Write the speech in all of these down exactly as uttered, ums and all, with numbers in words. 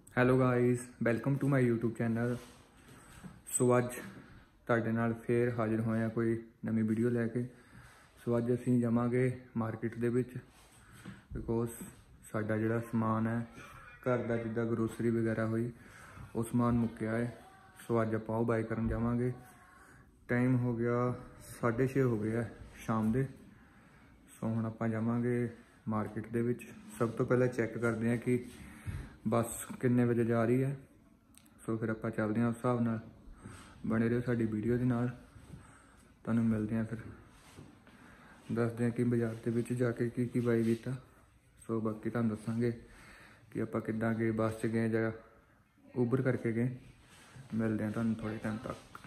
Hello guys, welcome to my YouTube channel. So ਅੱਜ ਤੁਹਾਡੇ ਨਾਲ ਫੇਰ ਹਾਜ਼ਰ ਹੋਏ ਹਾਂ ਕੋਈ ਨਵੀਂ ਵੀਡੀਓ ਲੈ ਕੇ। ਸੋ ਅੱਜ ਅਸੀਂ ਜਾਵਾਂਗੇ ਮਾਰਕੀਟ ਦੇ ਵਿੱਚ, ਬਿਕੋਜ਼ ਸਾਡਾ ਜਿਹੜਾ ਸਮਾਨ ਹੈ ਘਰ ਦਾ, ਜਿੱਦਾਂ ਗਰੋਸਰੀ ਵਗੈਰਾ ਹੋਈ, ਉਹ ਸਮਾਨ ਮੁੱਕਿਆ ਹੈ। ਸੋ ਅੱਜ ਆਪਾਂ ਉਹ ਬਾਏ ਕਰਨ ਜਾਵਾਂਗੇ। ਟਾਈਮ ਹੋ ਗਿਆ ਸਾਢੇ ਛੇ ਹੋ ਗਏ ਹੈ ਸ਼ਾਮ ਦੇ। ਸੋ ਹੁਣ ਆਪਾਂ ਜਾਵਾਂਗੇ ਮਾਰਕੀਟ ਦੇ ਵਿੱਚ। ਸਭ ਤੋਂ ਪਹਿਲਾਂ ਚੈੱਕ ਕਰਦੇ ਹਾਂ ਕਿ ਬੱਸ ਕਿੰਨੇ ਵਜੇ ਜਾ ਰਹੀ है। सो फिर आप चलते हैं उस हिसाब नाल। बने रहो साडी वीडियो के नाल। तुहानूं मिलते हैं, फिर दसदे हैं कि बाजार के विच जाके की की बाई कीता। सो बाकी तुहानूं दसांगे कि आपां किद्दां गए, बस च गए जां उबर करके गए। मिलते हैं तुहानूं थोड़े टाइम तक।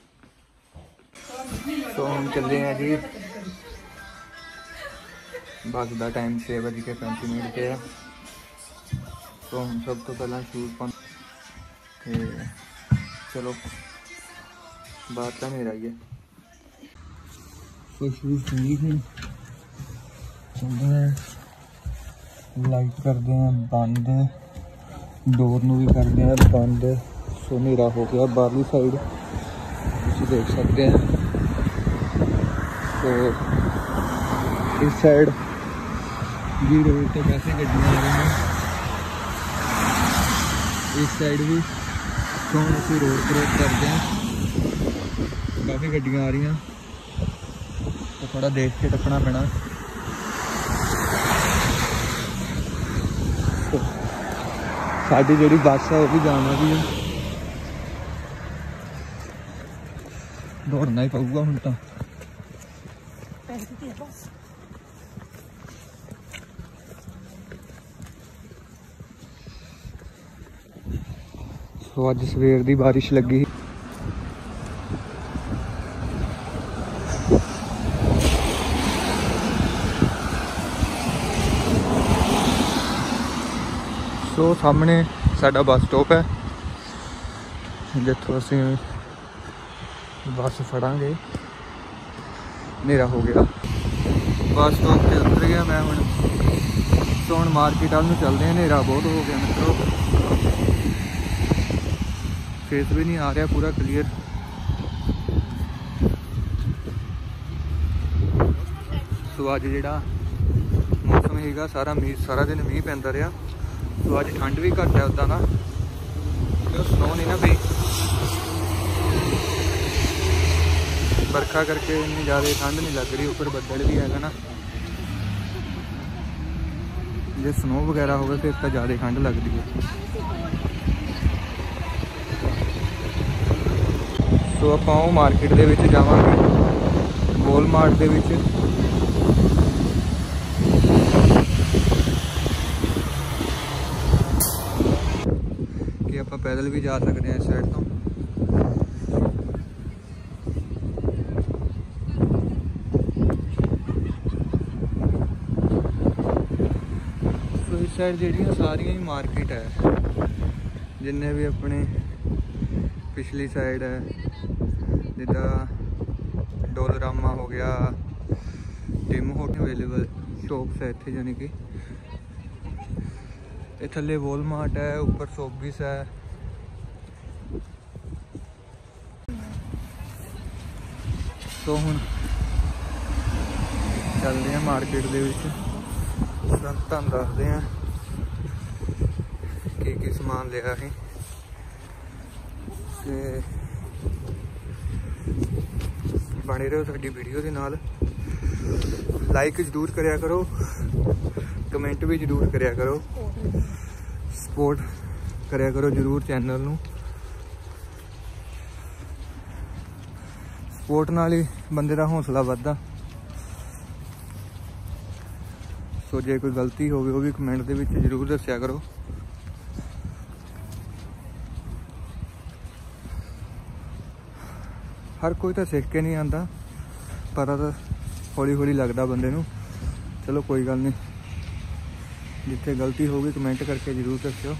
सो हम चले हैं जी, बस का टाइम छे बज के पैंती मिनट पे है। तो हम सब तो पहला शूज़ पा ते चलो बात का मेरा ही है। तो शूज़ पहनी चलते हैं, लाइट करते हैं बंद, डोर नूं भी करते हैं बंद। सो हनेरा हो गया बाहरली साइड, तुसीं देख सकते हैं। तो इस साइड भी रोड तो वैसे गड्डियां आ रही हैं, इस साइड भी। तो हम असी रोड क्रॉस करते हैं, काफ़ी गड्डियां आ रही हैं, तो थोड़ा देख के टपना पैना। तो साडी जिहड़ी बस है वो भी जाना भी है, दौड़ना ही पऊगा हुण तां। सो अज सवेर दी बारिश लगी। सो सामने साडा बस स्टॉप है, जिथों असीं बस फड़ांगे। हनेरा हो गया, बस स्टॉप से उतर गया मैं हुण। तो हुण मार्केट वाल नूं चलदे हैं। हनेरा बहुत हो गया मित्रों, फेस भी नहीं आ रहा पूरा क्लीयर। सो अज जिहड़ा मौसम हैगा सारा मीह, सारा दिन मीह पैंदा रहा। सो अज ठंड भी घट है उदा ना, तो स्नो नहीं ना पई, बरखा करके इन्नी ज़्यादा ठंड नहीं लग रही। उपर बदल भी हैगा ना, जो स्नो वगैरह होगा फिर तो ज़्यादा ठंड लगती है। तो आपां ओह मार्केट दे विच जावांगे, वॉलमार्ट दे विच। कि आपां पैदल भी जा सकते हैं इस साइड तो। तो इस साइड जिहड़ियां सारियां ही मार्केट है, जिन्ने भी अपने पिछली साइड है, जिदा डोलरामा हो गया, टिम होटल अवेलेबल शॉप्स है इत्थे, यानी कि ये थले वॉलमार्ट है, ऊपर सोबिस है। तो हुण चलते हैं मार्केट दे विच, तुहानूं दसदे हैं की की समान लिया है। बने रहो साडी वीडियो के नाल। लाइक जरूर करिया करो, कमेंट भी जरूर करिया करो, सपोर्ट करिया करो जरूर चैनल नूं। सपोर्ट नाल ही बंदे दा हौसला वधदा। सो जे कोई गलती होवे वो भी कमेंट दे विच जरूर दस्सिया करो। हर कोई तो सीख के नहीं आता, पता तो हौली हौली लगता बंदे नूं। चलो कोई गल नहीं, जिथे गलती होगी कमेंट करके जरूर दस्सिओ।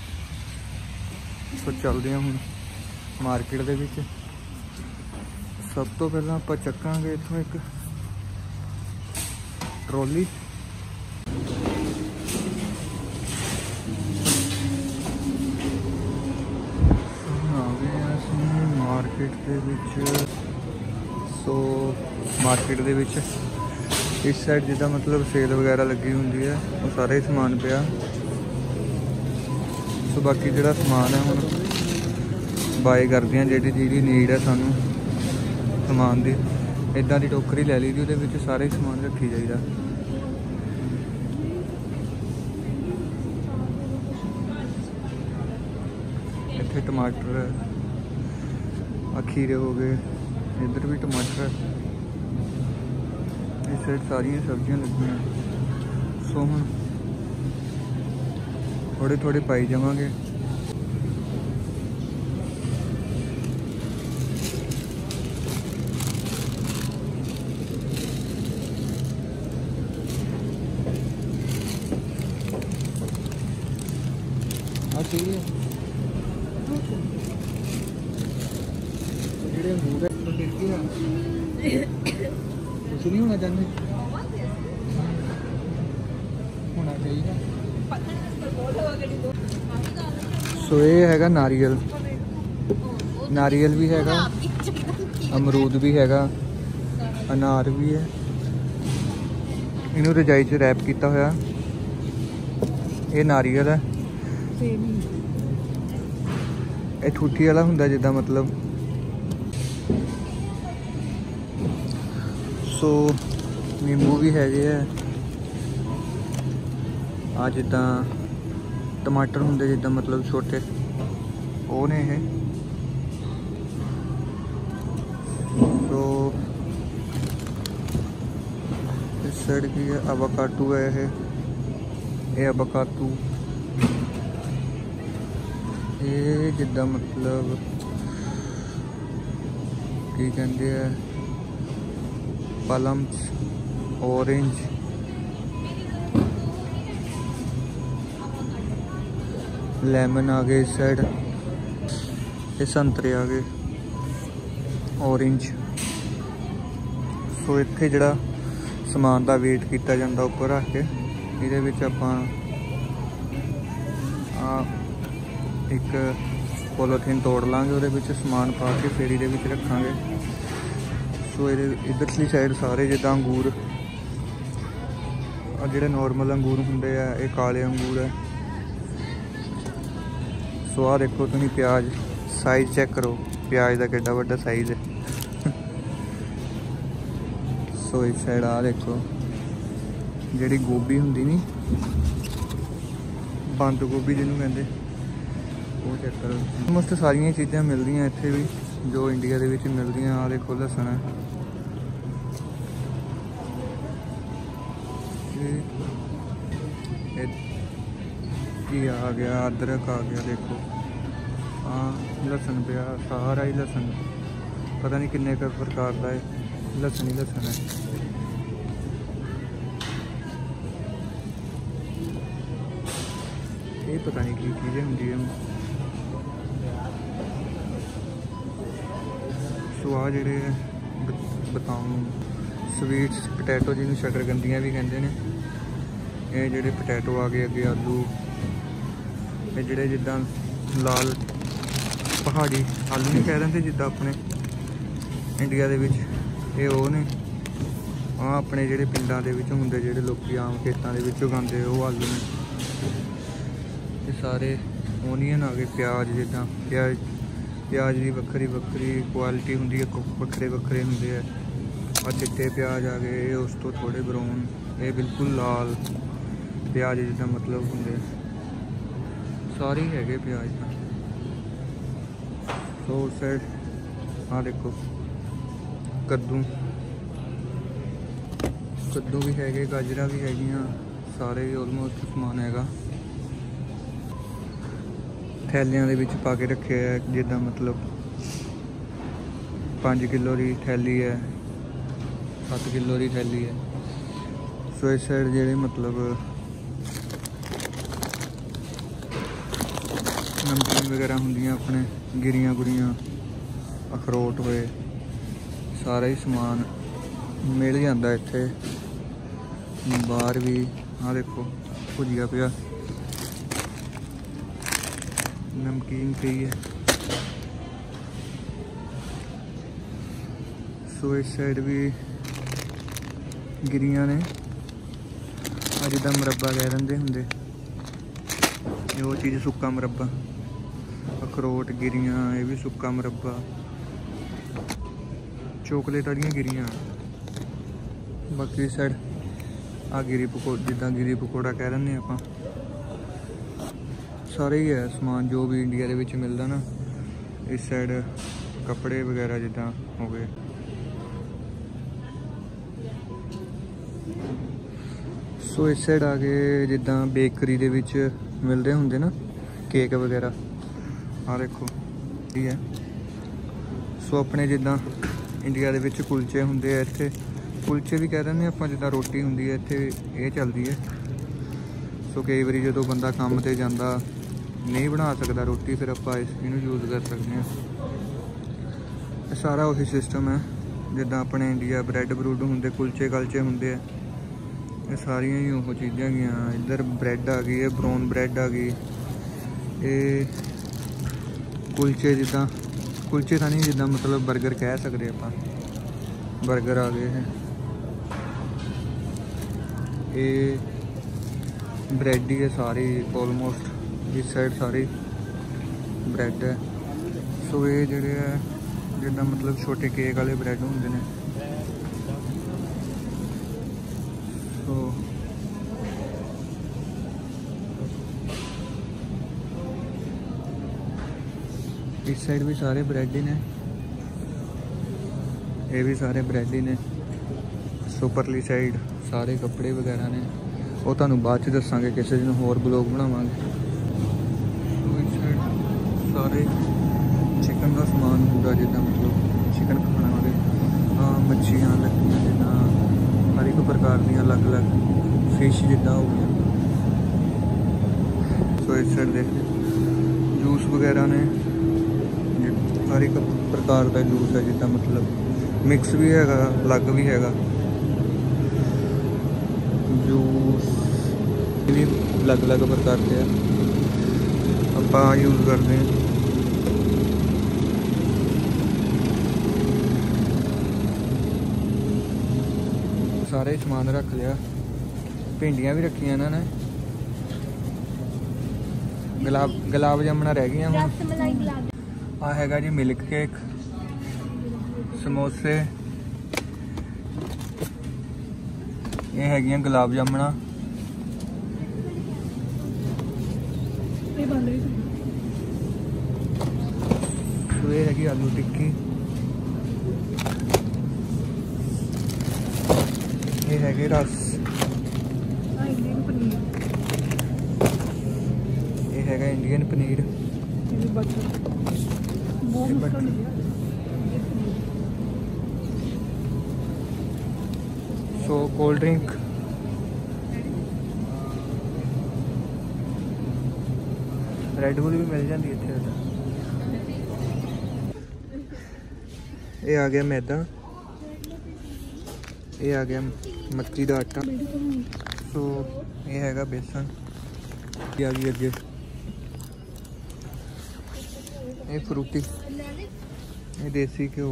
तो चलते हैं हुण मार्केट दे विच। सब तो पहला आपां चक्कांगे इत्थों एक ट्रॉली। मार्केट दे विच सो मार्केट दे विच इस साइड जिदा मतलब सेल वगैरह लगी होंगी है वो सारा ही समान पिया। सो बाकी जो समान है हुण बाय करते हैं, जी जी नीड है सानू समान की, इदा की टोकरी लै ली दी, वो सारे ही समान रखी जाइए। इत्थे टमाटर खीरे हो गए, इधर भी टमाटर, इस साइड सारिया सब्जियां लगी। सो हम थोड़े थोड़े पाई जावांगे। हाँ सही है, ਜਿਹੜੇ ਅੰਗੂਰ ਹੈ ਉਹ ਫਿਰ ਕੀ ਹੈ, ਕੁਛ नहीं होना चाहते, होना चाहिए। सो ये हैगा नारियल, नारियल भी हैगा, अमरूद भी हैगा, अनार भी है। इनू रजाई च रैप किया होया। ये नारियल है, ये ठूठी वाला हुंदा जिद्दां मतलब। सो नींबू भी है, आ जिद्दां टमाटर होंगे जिद्दां मतलब छोटे वो ने ये। तो इस साइड की है अवाकाडो है, ये ये अवाकाडो ये जिद्दां मतलब की कहते हैं पलम्स, ऑरेंज, लेमन आ गए इस साइड, ये संतरे आ गए, ऑरेंज। सो इत्थे जिहड़ा समान का वेट किया जाता उपर रख के, इहदे विच आपां एक पॉलीथीन तोड़ लांगे, उहदे विच समान पा के फिर इहदे विच रखांगे। सो इधरली साइड सारे जिद्दां अंगूर, और जिहड़े नॉर्मल अंगूर हुंदे आ ये काले अंगूर है। सो आ देखो तुसीं प्याज, साइज चेक करो प्याज का कितना बड़ा साइज है। सो इस साइड आ देखो जिहड़ी गोभी हुंदी नी, बंद गोभी जिन्हों कहते, वो चेक करो। ऑलमोस्ट सारिया चीज़ां मिलदियां इत्थे भी जो इंडिया दे विच मिलदियां। आ देखो लसन है, ये आ गया, अदरक आ गया, देखो हाँ लसन पिया, सारा ही लसन, पता नहीं किन्ने का प्रकार का है, लसन ही लसन है। ये पता नहीं की चीज़ें होंगी है। सो आ जेडे बताऊँ स्वीट्स पटैटो जिन्होंने शकरकंदियाँ भी कहते हैं, ये जेडे पटैटो आ गए, अगे आलू, ये जेडे जिद्दां लाल पहाड़ी आलू नहीं कह देंगे जिद्दां अपने इंडिया दे विच, ये वो ने आ अपने जेडे पिंडां दे विच हुंदे, जेडे लोकी आम खेतां दे विच उगांदे वो आलू ने। ये सारे ओनियन आ गए, प्याज जिद्दां प्याज प्याज की वक्री वक्री क्वालिटी होंदी है, वक्रे वक्रे होंदे है। और चिट्टे प्याज आ गए, उस तो थोड़े ब्राउन, ये बिल्कुल लाल प्याज जिद्दां मतलब होंदे, सारे ही है प्याज। तो उस साइड हाँ देखो कद्दू, कद्दू भी है, गाजर भी है, सारे ही ऑलमोस्ट समान हैगा। थैलियां दे विच पा के रखे है, जिद्दां मतलब पाँच किलो की थैली है, सत्त किलो की थैली है। सो इस साइड जेडे मतलब नमकीन वगैरह होंदियां अपने गिरियां गुरियां, अखरोट होए, सारा ही समान मिल जाता इत्थे। बाहर भी आ देखो भुजिया पिया, नमकीन पी है, सो इस साइड भी गिरियां ने अज जिदा मुरब्बा कह देंगे होंगे वो चीज़ सुक्का मुरब्बा अखरोट गिरियां ये भी सुक्का मुरब्बा चोकलेट वाली गिरियां। बाकी इस साइड आ गिरी पकौ जिदा गिरी पकौड़ा कह दें आप सारे ही है समान जो भी इंडिया के विच मिलता ना। इस साइड कपड़े वगैरह जिदा हो गए। सो इस साइड आ गए जिदा बेकरी दे विच मिलते होंगे ना केक वगैरह आ देखो ठीक है। सो अपने जिदा इंडिया के विच कुलचे होंगे इत्थे कुलचे भी कह दें आप जिदा रोटी होंगी है इत्थे ये चलती है। सो कई बार जो बंदा काम ते जांदा नहीं बना सकता रोटी फिर आप इनू यूज़ कर सकते हैं। सारा उही सिस्टम है जिदा अपने इंडिया ब्रैड ब्रूड होंगे कुलचे कलचे होंगे ये सारिया ही वो चीज़ां गई। इधर ब्रैड आ गई है ब्राउन ब्रैड आ गई ये कुलचे जिदा कुलचे तो नहीं जिदा मतलब बर्गर कह सकते आप बर्गर आ गए हैं। ये ब्रैड ही है सारी ऑलमोस्ट इस साइड सारी ब्रैड है। सो ये जोड़े है जिदा मतलब छोटे केक वाले ब्रैड होंगे ने। सो इस साइड भी सारे ब्रैड ही ने ये भी सारे ब्रैड ही ने। सो परली साइड सारे कपड़े वगैरह ने वो तुहानू बाद च दसांगे किसी दिन होर ब्लॉग बनावांगे। इस साइड सारे चिकन का समान होगा जिदा मतलब चिकन खाने वाले हाँ मच्छियाँ लग्गियाँ जिदा हर एक प्रकार दी अलग अलग फिश जिदा हो गया। सो इस साइड देख जूस वगैरह ने हर एक प्रकार का जूस है जिदा मतलब मिक्स भी है अलग भी है जूस भी अलग अलग प्रकार के आप यूज़ करते हैं। सारे समान रख लिया भिंडियाँ भी रखियां इन्होंने गुलाब गुलाब जामुना रह गई हम आ हैगा जी मिल्क केक समोसे ये है गुलाब जामुना ये हैगी आलू टिक्की ये हैगे रस ये हैगा Indian paneer so cold drink Red Bull भी मिल जाती इतने। ये आ गया मैदा ये आ गया मक्की का आटा सो ये हैगा बेसन ये आ गई अगे ये फ्रूटी ये देसी घ्यो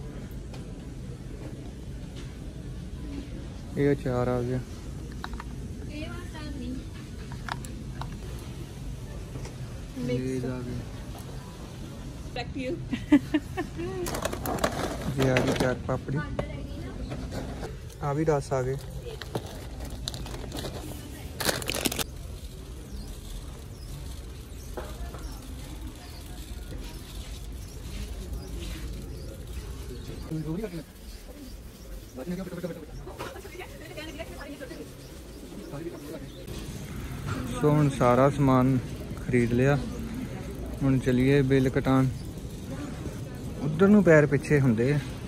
ये अचार आ गया ये आ गया ये आ गई चाट पापड़ी आ भी रस आ गए। सो हुण सारा समान खरीद लिया हुण चलिए बिल कटान उधर नूं पैर पिछे हुंदे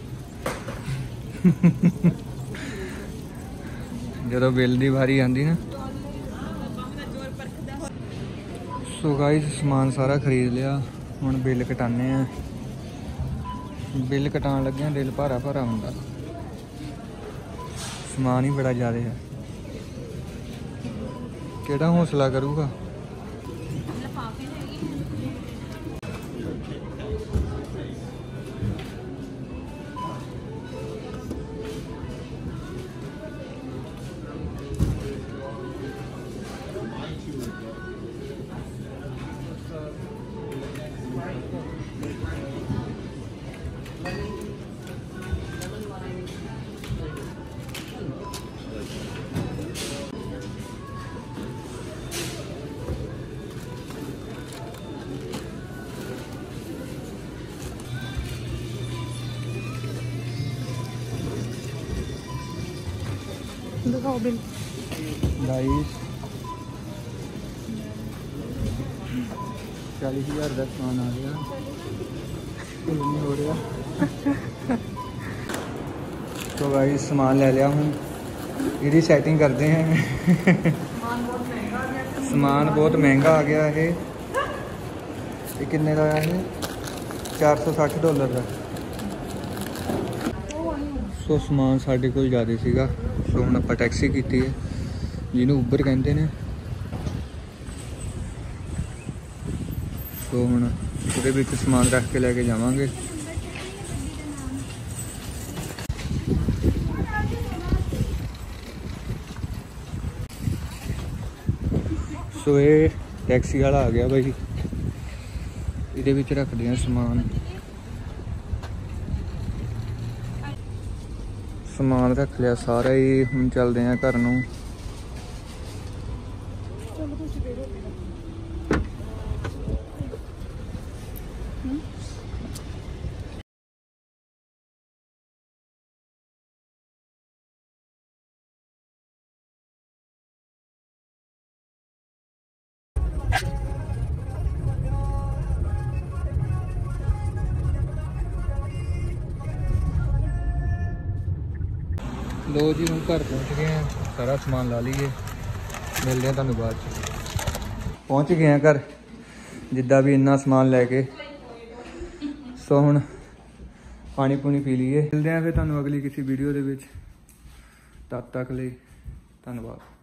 जो बिल की बारी आती ना। सो गाइस समान सारा खरीद लिया हुण बिल कटाने बिल कटान लगे दिल भारा भारा हुंदा समान ही बड़ा ज़्यादा है केड़ा हौसला करूगा। दिखाओ बिल। गाइस चालीस हज़ार का सामान आ गया, कुछ नहीं हो रहा। तो गाइस सामान ले लिया हूँ, यदि सेटिंग करते हैं। सामान बहुत महंगा आ गया है। ये कितने का आया है? चार सौ साठ डॉलर का। सो समान साढ़े को ज़्यादा सीगा, सो हम आप टैक्सी की है जिन्होंने उबर कहते हैं। सो हम वो समान रख के लैके जावांगे। सो ये टैक्सी वाला आ गया भाई, ये रखते हैं समान। समान रख लिया सारा ही, हम चलते हैं घर नूं। लो जी हम घर पहुंच गए हैं, सारा समान ला लीए, मिलते हैं तुहानूं बाद पहुंच गए हैं घर जिद्दां भी इन्ना समान लैके। सो हुण पानी पूनी पी लीए, मिलते हैं फिर तुहानूं अगली किसी वीडियो दे विच। तद तक लई धन्नवाद।